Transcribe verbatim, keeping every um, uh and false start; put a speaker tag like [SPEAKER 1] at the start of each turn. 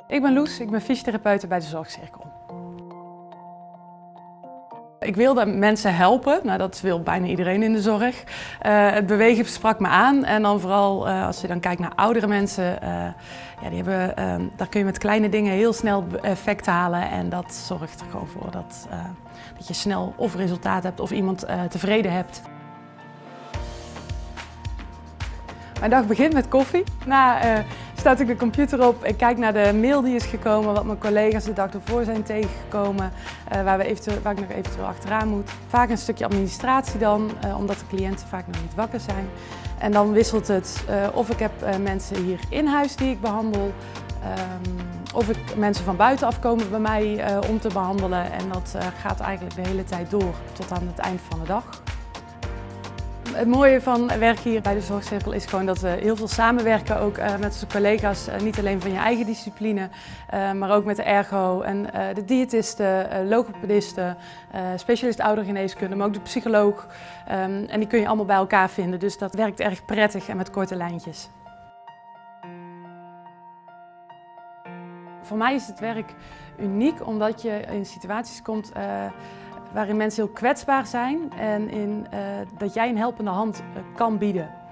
[SPEAKER 1] Ik ben Loes, ik ben fysiotherapeute bij de Zorgcirkel. Ik wilde mensen helpen, nou, dat wil bijna iedereen in de zorg. Uh, het bewegen sprak me aan en dan vooral uh, als je dan kijkt naar oudere mensen, uh, ja, die hebben, uh, daar kun je met kleine dingen heel snel effect halen en dat zorgt er gewoon voor dat, uh, dat je snel of resultaat hebt of iemand uh, tevreden hebt. Mijn dag begint met koffie. Na uh, staat ik de computer op, ik kijk naar de mail die is gekomen, wat mijn collega's de dag ervoor zijn tegengekomen, uh, waar, we eventueel, waar ik nog eventueel achteraan moet. Vaak een stukje administratie dan, uh, omdat de cliënten vaak nog niet wakker zijn. En dan wisselt het uh, of ik heb uh, mensen hier in huis die ik behandel, um, of ik mensen van buitenaf komen bij mij uh, om te behandelen. En dat uh, gaat eigenlijk de hele tijd door tot aan het eind van de dag. Het mooie van werken hier bij de Zorgcirkel is gewoon dat we heel veel samenwerken, ook uh, met onze collega's, uh, niet alleen van je eigen discipline, uh, maar ook met de ergo en uh, de diëtisten, uh, logopedisten, uh, specialist oudergeneeskunde, maar ook de psycholoog. Um, en die kun je allemaal bij elkaar vinden, dus dat werkt erg prettig en met korte lijntjes. Voor mij is het werk uniek omdat je in situaties komt uh, waarin mensen heel kwetsbaar zijn en in, uh, dat jij een helpende hand uh, kan bieden.